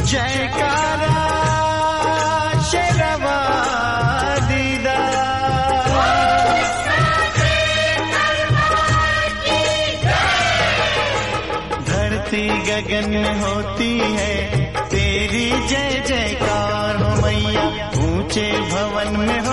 जयकारा शेरवा दीदा। धरती गगन में होती है तेरी जय जयकार हो मैया, ऊंचे भवन में